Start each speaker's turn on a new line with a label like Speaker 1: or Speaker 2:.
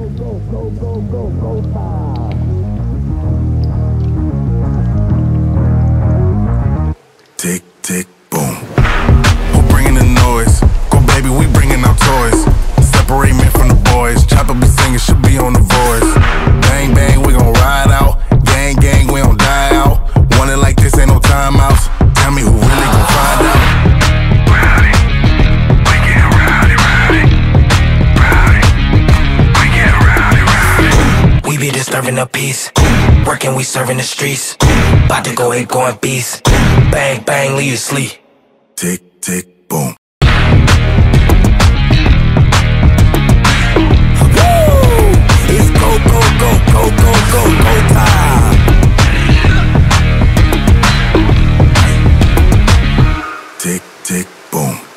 Speaker 1: Tick, tick, boom. Who bringing the noise? Go baby, we bringing our toys. Separate men from the boys. Chopper be singing, should be on the voice. Bang, bang, we gon' ride out. Gang, gang, we don't die out. Want it like this, ain't no timeouts. Tell me who really gon' find out.
Speaker 2: Rowdy, we get rowdy, rowdy. Rowdy, we get rowdy, rowdy.
Speaker 3: We be disturbing the peace. Working, we serving the streets. About to go ape, going beast. Bang, bang, leave you sleep.
Speaker 1: Tick, tick, boom.
Speaker 3: Woo! It's go, go, go, go, go, go, go time.
Speaker 1: Tick, tick, boom.